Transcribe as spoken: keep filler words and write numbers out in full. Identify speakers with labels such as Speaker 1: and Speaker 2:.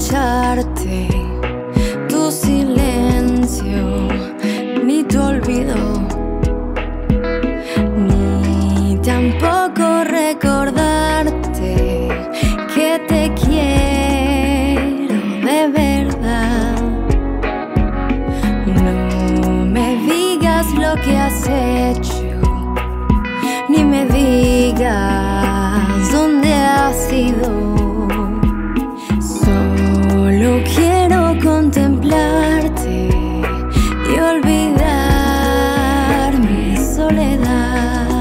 Speaker 1: escucharte, tu silencio, ni tu olvido, ni tampoco recordarte que te quiero de verdad. No me digas lo que has hecho, ni me digas dónde has ido. Solo quiero contemplarte y olvidar mi soledad.